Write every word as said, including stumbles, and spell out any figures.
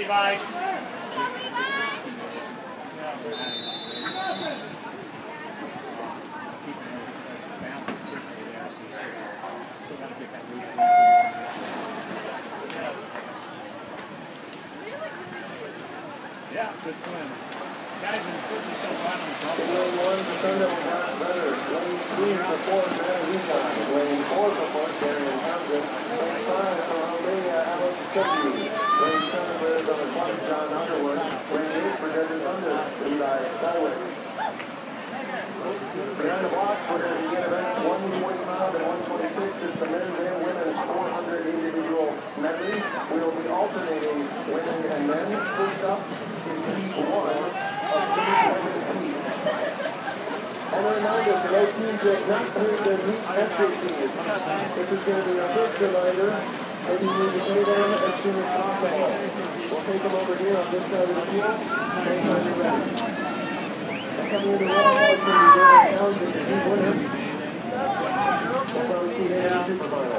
Levi. Yeah, good swim. Guys, and put yourself on the bubble. one for Sunday, got better. Lane three for four, Barry Levi. Lane four for four, Darren Townsend. Lane five for Albania, Alex Coci. Lane seven for Arizona twenty, John Underwood. Lane eight for Desert Thunder, Levi Selwick. Behind the block, we're going to begin events one twenty-five and one twenty-six. It's the men's and women's four hundred individual medley. We will be alternating women and men. First up is heat one of the women's heat. And a reminder for those teams that have not paid their heat entry fees. This is going to be a first reminder that you need to pay them as soon as possible. We'll take them over here on this side of the field. Thanks for your rest. Coming into the wall, it's going to be Darren Townsend, the team winner. We'll probably see him in the Super Bowl.